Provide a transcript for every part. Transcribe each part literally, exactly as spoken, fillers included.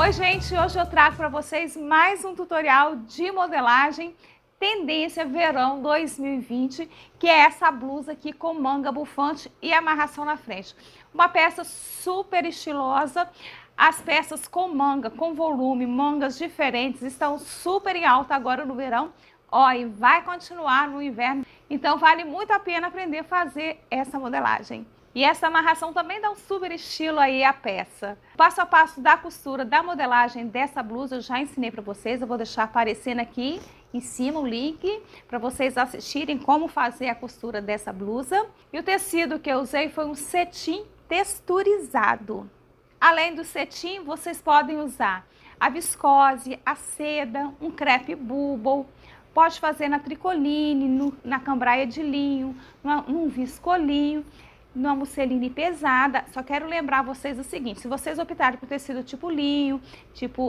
Oi gente, hoje eu trago para vocês mais um tutorial de modelagem tendência verão dois mil e vinte, que é essa blusa aqui com manga bufante e amarração na frente. Uma peça super estilosa, as peças com manga, com volume, mangas diferentes, estão super em alta agora no verão, ó, e vai continuar no inverno, então vale muito a pena aprender a fazer essa modelagem. E essa amarração também dá um super estilo aí à peça. Passo a passo da costura, da modelagem dessa blusa eu já ensinei para vocês. Eu vou deixar aparecendo aqui em cima o link para vocês assistirem como fazer a costura dessa blusa. E o tecido que eu usei foi um cetim texturizado. Além do cetim, vocês podem usar a viscose, a seda, um crepe bubble. Pode fazer na tricoline, no, na cambraia de linho, num viscolinho, numa musseline pesada. Só quero lembrar vocês o seguinte: se vocês optarem por tecido tipo linho, tipo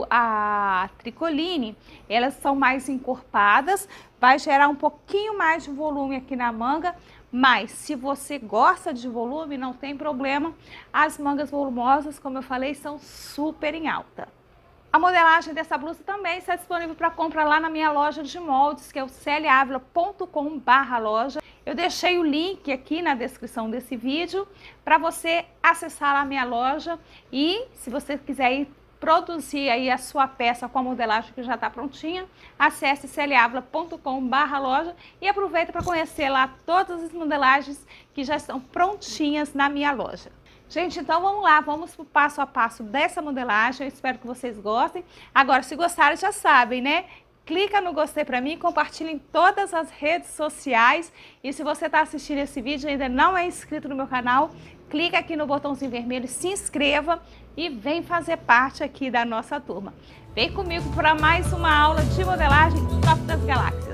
a tricoline, elas são mais encorpadas, vai gerar um pouquinho mais de volume aqui na manga, mas se você gosta de volume, não tem problema, as mangas volumosas, como eu falei, são super em alta. A modelagem dessa blusa também está disponível para compra lá na minha loja de moldes, que é o celiavila ponto com barra loja. Eu deixei o link aqui na descrição desse vídeo para você acessar a minha loja e, se você quiser ir produzir aí a sua peça com a modelagem que já está prontinha, acesse celiavila ponto com barra loja e aproveita para conhecer lá todas as modelagens que já estão prontinhas na minha loja. Gente, então vamos lá, vamos para o passo a passo dessa modelagem, eu espero que vocês gostem. Agora, se gostarem, já sabem, né? Clica no gostei para mim, compartilha em todas as redes sociais. E se você está assistindo esse vídeo e ainda não é inscrito no meu canal, clica aqui no botãozinho vermelho, se inscreva e vem fazer parte aqui da nossa turma. Vem comigo para mais uma aula de modelagem top das galáxias.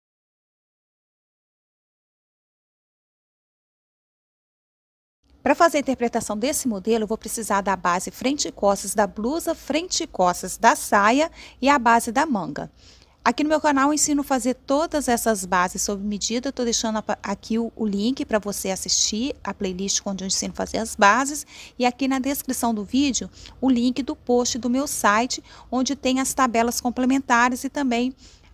Para fazer a interpretação desse modelo, eu vou precisar da base frente e costas da blusa, frente e costas da saia e a base da manga. Aqui no meu canal eu ensino a fazer todas essas bases sob medida, eu estou deixando aqui o, o link para você assistir a playlist onde eu ensino a fazer as bases. E aqui na descrição do vídeo, o link do post do meu site, onde tem as tabelas complementares e também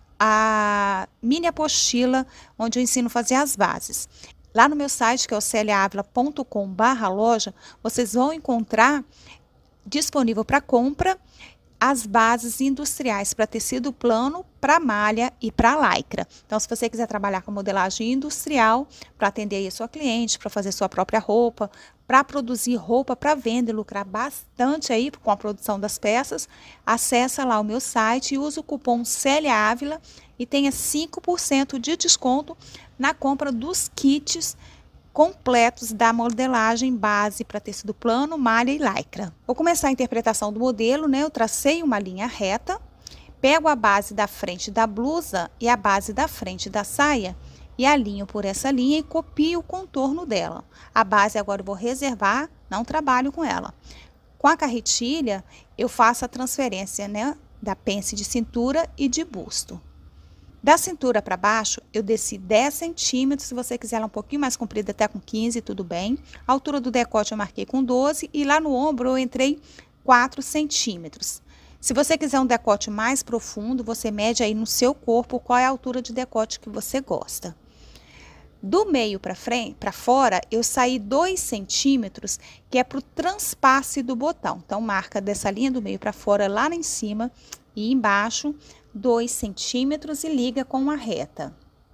a mini apostila, onde eu ensino a fazer as bases. Lá no meu site, que é o celiavila ponto com barra loja, vocês vão encontrar disponível para compra as bases industriais para tecido plano, para malha e para lycra. Então, se você quiser trabalhar com modelagem industrial, para atender aí a sua cliente, para fazer sua própria roupa, para produzir roupa para venda e lucrar bastante aí com a produção das peças, acessa lá o meu site e usa o cupom celiavila e tenha cinco por cento de desconto na compra dos kits completos da modelagem base para tecido plano, malha e lycra. Vou começar a interpretação do modelo, né? Eu tracei uma linha reta, pego a base da frente da blusa e a base da frente da saia e alinho por essa linha e copio o contorno dela. A base agora eu vou reservar, não trabalho com ela. Com a carretilha, eu faço a transferência, né, da pence de cintura e de busto. Da cintura para baixo, eu desci dez centímetros, se você quiser ela um pouquinho mais comprida, até com quinze, tudo bem. A altura do decote eu marquei com doze e lá no ombro eu entrei quatro centímetros. Se você quiser um decote mais profundo, você mede aí no seu corpo qual é a altura de decote que você gosta. Do meio para frente, para fora, eu saí dois centímetros, que é para o transpasse do botão. Então, marca dessa linha do meio para fora lá em cima e embaixo, dois centímetros e liga com uma reta.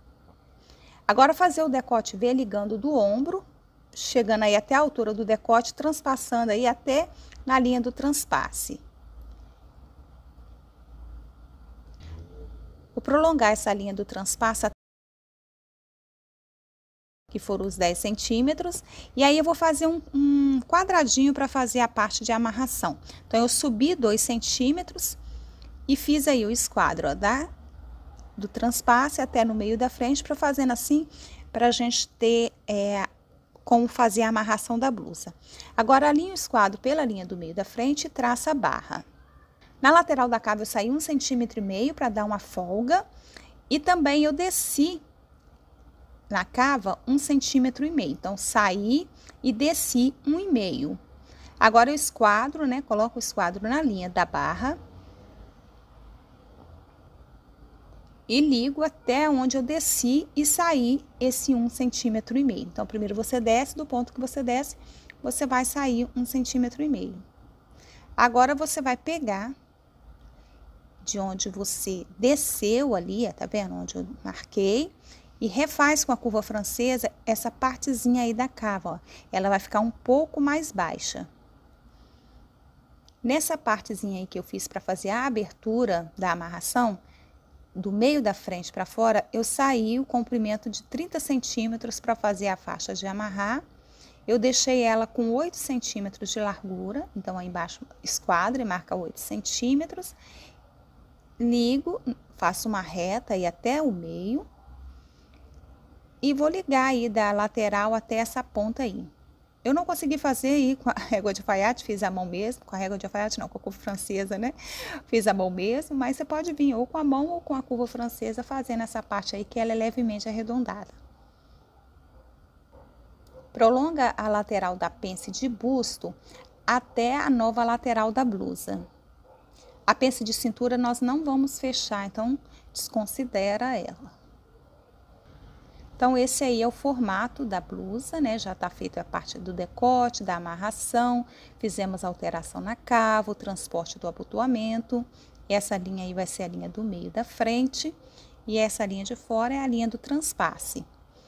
Agora, fazer o decote V ligando do ombro, chegando aí até a altura do decote, transpassando aí até na linha do transpasse. Vou prolongar essa linha do transpasse que foram os dez centímetros, e aí eu vou fazer um, um quadradinho para fazer a parte de amarração. Então, eu subi dois centímetros e fiz aí o esquadro, ó, da, do transpasse até no meio da frente, para fazendo assim, para a gente ter é, como fazer a amarração da blusa. Agora, alinho o esquadro pela linha do meio da frente e traça a barra. Na lateral da cava eu saí um centímetro e meio para dar uma folga, e também eu desci na cava um centímetro e meio. Então, saí e desci um e meio. Agora eu esquadro, né? Coloco o esquadro na linha da barra. E ligo até onde eu desci e saí esse um centímetro e meio. Então, primeiro você desce, do ponto que você desce, você vai sair um centímetro e meio. Agora, você vai pegar de onde você desceu ali, tá vendo? Onde eu marquei. E refaz com a curva francesa essa partezinha aí da cava, ó. Ela vai ficar um pouco mais baixa. Nessa partezinha aí que eu fiz para fazer a abertura da amarração, do meio da frente para fora, eu saí o comprimento de trinta centímetros para fazer a faixa de amarrar. Eu deixei ela com oito centímetros de largura, então aí embaixo esquadra e marca oito centímetros. Ligo, faço uma reta aí até o meio. E vou ligar aí da lateral até essa ponta aí. Eu não consegui fazer aí com a régua de alfaiate, fiz a mão mesmo, com a régua de alfaiate não, com a curva francesa, né? Fiz a mão mesmo, mas você pode vir ou com a mão ou com a curva francesa fazendo essa parte aí que ela é levemente arredondada. Prolonga a lateral da pence de busto até a nova lateral da blusa. A pence de cintura nós não vamos fechar, então desconsidera ela. Então, esse aí é o formato da blusa, né? Já tá feita a parte do decote, da amarração, fizemos a alteração na cava, o transporte do abotoamento. Essa linha aí vai ser a linha do meio da frente e essa linha de fora é a linha do transpasse.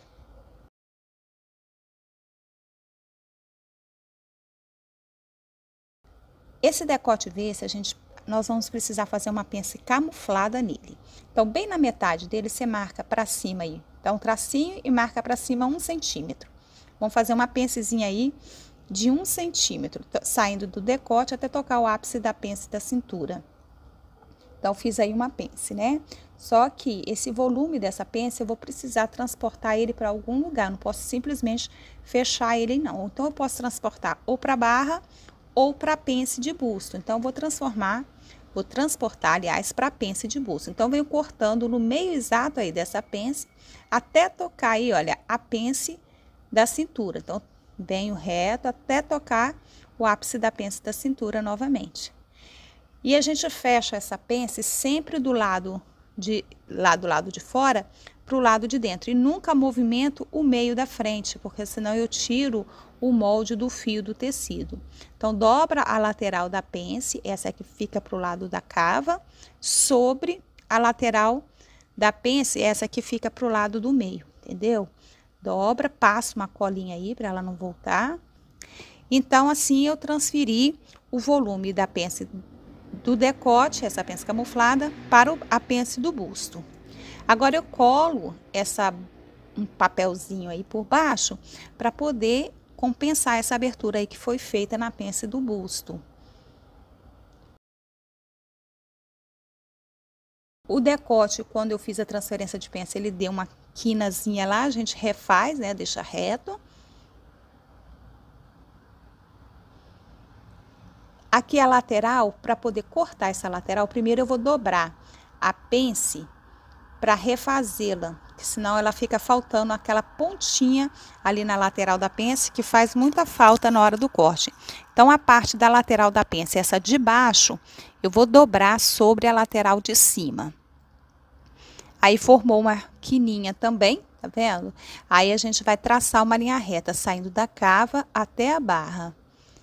Esse decote V, a gente, nós vamos precisar fazer uma pence camuflada nele. Então, bem na metade dele, você marca para cima aí. Dá um tracinho e marca para cima um centímetro. Vamos fazer uma pencezinha aí de um centímetro, saindo do decote até tocar o ápice da pence da cintura. Então, fiz aí uma pence, né? Só que esse volume dessa pence, eu vou precisar transportar ele para algum lugar. Não posso simplesmente fechar ele, não. Então, eu posso transportar ou para a barra ou para a pence de busto. Então, eu vou transformar... Vou transportar, aliás, para a pence de busto. Então, venho cortando no meio exato aí dessa pence, até tocar aí, olha, a pence da cintura. Então, venho reto até tocar o ápice da pence da cintura novamente. E a gente fecha essa pence sempre do lado de lá do lado de fora para o lado de dentro. E nunca movimento o meio da frente, porque senão eu tiro o molde do fio do tecido. Então, dobra a lateral da pence, essa aqui fica para o lado da cava, sobre a lateral da pence, essa aqui fica para o lado do meio, entendeu? Dobra, passa uma colinha aí para ela não voltar. Então, assim, eu transferi o volume da pence do decote, essa pence camuflada, para a pence do busto. Agora, eu colo essa, um papelzinho aí por baixo, para poder compensar essa abertura aí que foi feita na pence do busto. O decote, quando eu fiz a transferência de pence, ele deu uma quinazinha lá, a gente refaz, né, deixa reto. Aqui a lateral, para poder cortar essa lateral, primeiro eu vou dobrar a pence para refazê-la, senão ela fica faltando aquela pontinha ali na lateral da pence, que faz muita falta na hora do corte. Então, a parte da lateral da pence, essa de baixo, eu vou dobrar sobre a lateral de cima. Aí, formou uma quininha também, tá vendo? Aí, a gente vai traçar uma linha reta, saindo da cava até a barra.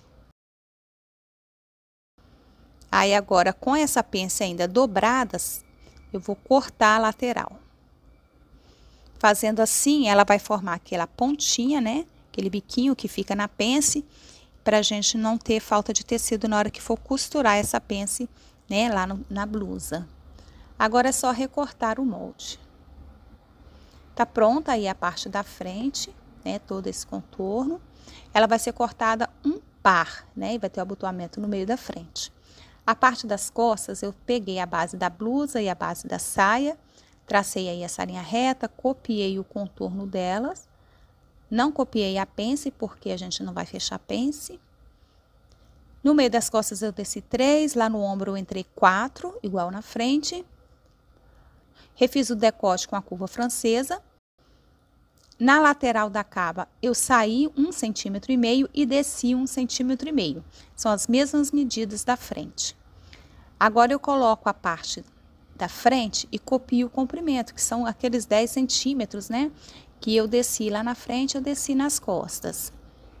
Aí, agora, com essa pence ainda dobradas, eu vou cortar a lateral. Fazendo assim, ela vai formar aquela pontinha, né? Aquele biquinho que fica na pence, pra gente não ter falta de tecido na hora que for costurar essa pence, né? Lá no, na blusa. Agora é só recortar o molde. Tá pronta aí a parte da frente, né? Todo esse contorno. Ela vai ser cortada um par, né? E vai ter o abotoamento no meio da frente. A parte das costas, eu peguei a base da blusa e a base da saia, tracei aí essa linha reta, copiei o contorno delas, não copiei a pence, porque a gente não vai fechar a pence. No meio das costas eu desci três, lá no ombro eu entrei quatro, igual na frente. Refiz o decote com a curva francesa. Na lateral da cava, eu saí um centímetro e meio e desci um centímetro e meio. São as mesmas medidas da frente. Agora, eu coloco a parte da frente e copio o comprimento, que são aqueles dez centímetros, né? Que eu desci lá na frente, eu desci nas costas.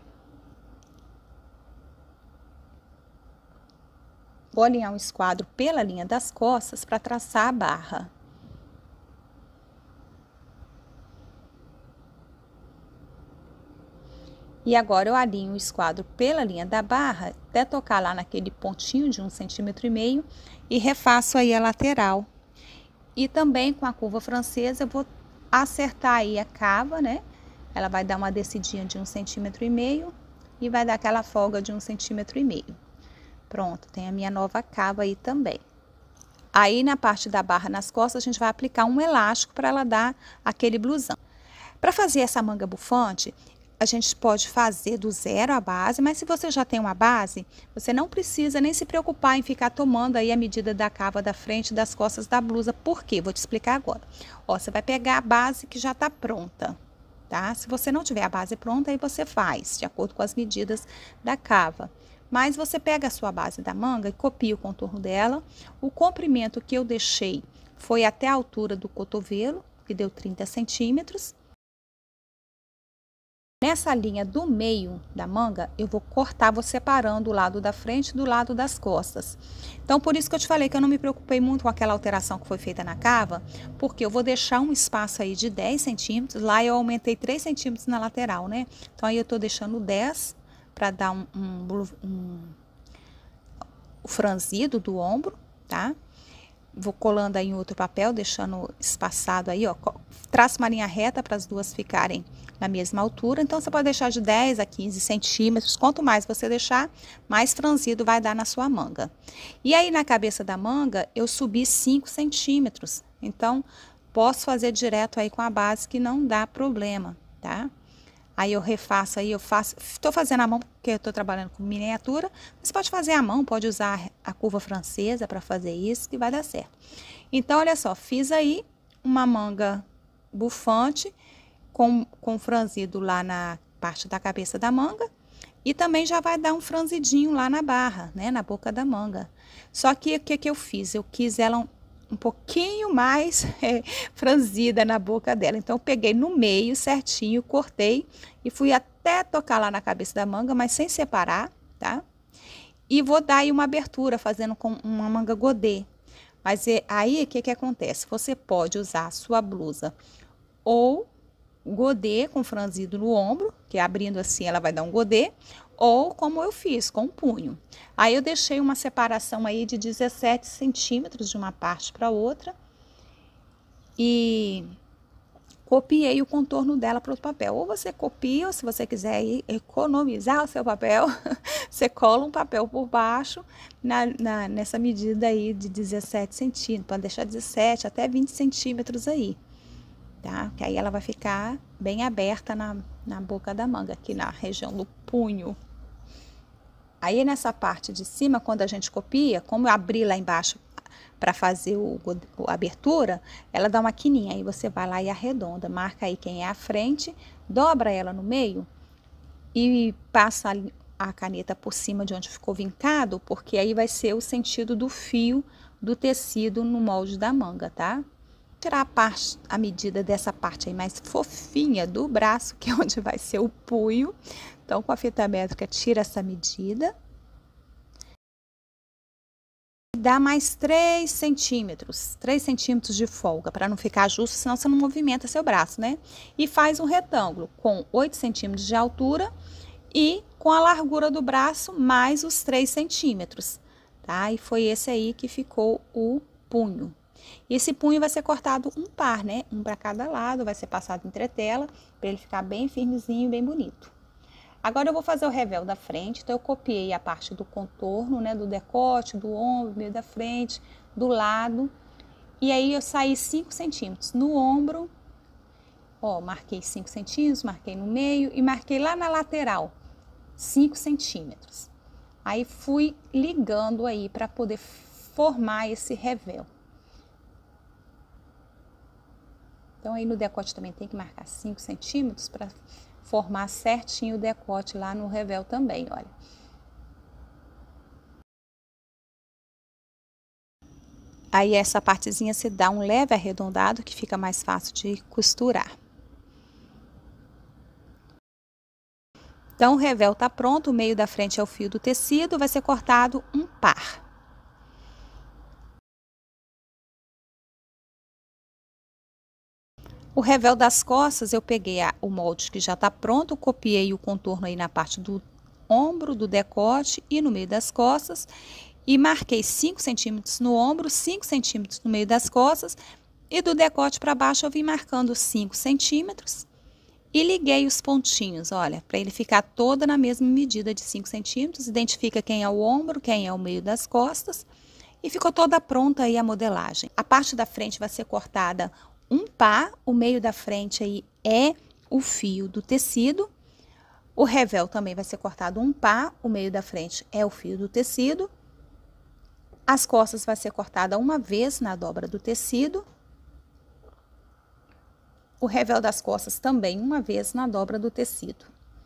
Vou alinhar um esquadro pela linha das costas para traçar a barra. E agora, eu alinho o esquadro pela linha da barra, até tocar lá naquele pontinho de um centímetro e meio e refaço aí a lateral. E também com a curva francesa, eu vou acertar aí a cava, né? Ela vai dar uma descidinha de um centímetro e meio e vai dar aquela folga de um centímetro e meio. Pronto, tem a minha nova cava aí também. Aí, na parte da barra nas costas, a gente vai aplicar um elástico para ela dar aquele blusão. Para fazer essa manga bufante, a gente pode fazer do zero a base, mas se você já tem uma base, você não precisa nem se preocupar em ficar tomando aí a medida da cava da frente e das costas da blusa. Por quê? Vou te explicar agora. Ó, você vai pegar a base que já tá pronta, tá? Se você não tiver a base pronta, aí você faz, de acordo com as medidas da cava. Mas você pega a sua base da manga e copia o contorno dela. O comprimento que eu deixei foi até a altura do cotovelo, que deu trinta centímetros. Nessa linha do meio da manga, eu vou cortar, vou separando o lado da frente do lado das costas. Então, por isso que eu te falei que eu não me preocupei muito com aquela alteração que foi feita na cava, porque eu vou deixar um espaço aí de dez centímetros, lá eu aumentei três centímetros na lateral, né? Então, aí eu tô deixando dez para dar um, um, um, um franzido do ombro, tá? Vou colando aí em outro papel, deixando espaçado aí, ó. Traço uma linha reta para as duas ficarem na mesma altura. Então, você pode deixar de dez a quinze centímetros. Quanto mais você deixar, mais franzido vai dar na sua manga. E aí, na cabeça da manga, eu subi cinco centímetros. Então, posso fazer direto aí com a base que não dá problema, tá? Aí eu refaço aí, eu faço, tô fazendo a mão porque eu tô trabalhando com miniatura, mas pode fazer a mão, pode usar a curva francesa para fazer isso que vai dar certo. Então, olha só, fiz aí uma manga bufante com, com franzido lá na parte da cabeça da manga e também já vai dar um franzidinho lá na barra, né, na boca da manga. Só que o que que eu fiz? Eu quis ela um, um pouquinho mais é, franzida na boca dela. Então, eu peguei no meio certinho, cortei e fui até tocar lá na cabeça da manga, mas sem separar, tá? E vou dar aí uma abertura, fazendo com uma manga godê. Mas é, aí, o que que acontece? Você pode usar a sua blusa ou godê com franzido no ombro, que abrindo assim ela vai dar um godê, ou como eu fiz, com punho. Aí eu deixei uma separação aí de dezessete centímetros de uma parte para outra e copiei o contorno dela para outro papel. Ou você copia, ou se você quiser economizar o seu papel, você cola um papel por baixo na, na, nessa medida aí de dezessete centímetros, pode deixar dezessete até vinte centímetros aí. Tá? Que aí ela vai ficar bem aberta na, na boca da manga, aqui na região do punho. Aí, nessa parte de cima, quando a gente copia, como eu abri lá embaixo para fazer o, a abertura, ela dá uma quininha. Aí, você vai lá e arredonda, marca aí quem é a frente, dobra ela no meio e passa a, a caneta por cima de onde ficou vincado, porque aí vai ser o sentido do fio do tecido no molde da manga, tá? Tirar a, parte, a medida dessa parte aí mais fofinha do braço, que é onde vai ser o punho. Então, com a fita métrica, tira essa medida. Dá mais três centímetros, três centímetros de folga, para não ficar justo, senão você não movimenta seu braço, né? E faz um retângulo com oito centímetros de altura e com a largura do braço mais os três centímetros, tá? E foi esse aí que ficou o punho. Esse punho vai ser cortado um par, né? Um para cada lado, vai ser passado em tretela, para ele ficar bem firmezinho e bem bonito. Agora, eu vou fazer o revel da frente, então eu copiei a parte do contorno, né? Do decote, do ombro, meio da frente, do lado. E aí, eu saí cinco centímetros no ombro, ó, marquei cinco centímetros, marquei no meio e marquei lá na lateral, cinco centímetros. Aí, fui ligando aí para poder formar esse revel. Então, aí no decote também tem que marcar cinco centímetros para formar certinho o decote lá no revel também, olha. Aí essa partezinha se dá um leve arredondado que fica mais fácil de costurar. Então, o revel tá pronto, o meio da frente é o fio do tecido, vai ser cortado um par. O revel das costas, eu peguei a, o molde que já tá pronto, copiei o contorno aí na parte do ombro, do decote e no meio das costas. E marquei cinco centímetros no ombro, cinco centímetros no meio das costas. E do decote para baixo eu vim marcando cinco centímetros. E liguei os pontinhos, olha, para ele ficar toda na mesma medida de cinco centímetros. Identifica quem é o ombro, quem é o meio das costas. E ficou toda pronta aí a modelagem. A parte da frente vai ser cortada um par, o meio da frente aí é o fio do tecido. O revel também vai ser cortado um par, o meio da frente é o fio do tecido. As costas vai ser cortada uma vez na dobra do tecido. O revel das costas também uma vez na dobra do tecido.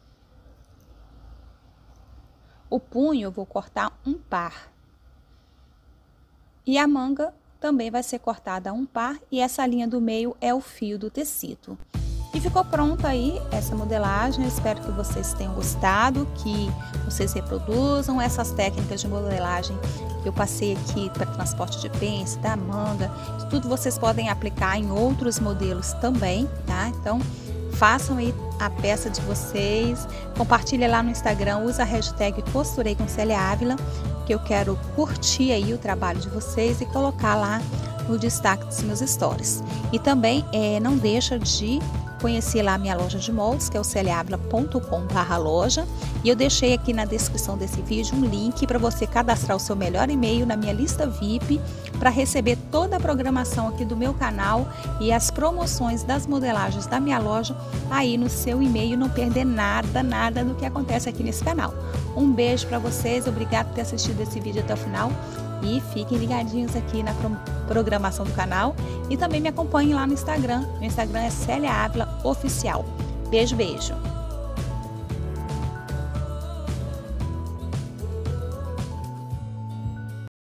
O punho eu vou cortar um par. E a manga também vai ser cortada um par e essa linha do meio é o fio do tecido. E ficou pronta aí essa modelagem, eu espero que vocês tenham gostado, que vocês reproduzam essas técnicas de modelagem que eu passei aqui para transporte de pence, da manga, isso tudo vocês podem aplicar em outros modelos também, tá? Então, façam aí a peça de vocês, compartilhem lá no Instagram, usa a hashtag Costurei com Célia Ávila, que eu quero curtir aí o trabalho de vocês e colocar lá no destaque dos meus stories. E também é, não deixa de conhecer lá a minha loja de moldes, que é o celiavila ponto com barra loja. E eu deixei aqui na descrição desse vídeo um link para você cadastrar o seu melhor e-mail na minha lista V I P, para receber toda a programação aqui do meu canal e as promoções das modelagens da minha loja aí no seu e-mail e não perder nada, nada do que acontece aqui nesse canal. Um beijo para vocês, obrigado por ter assistido esse vídeo até o final e fiquem ligadinhos aqui na pro programação do canal e também me acompanhem lá no Instagram. Meu Instagram é Célia Ávila Oficial. Beijo, beijo!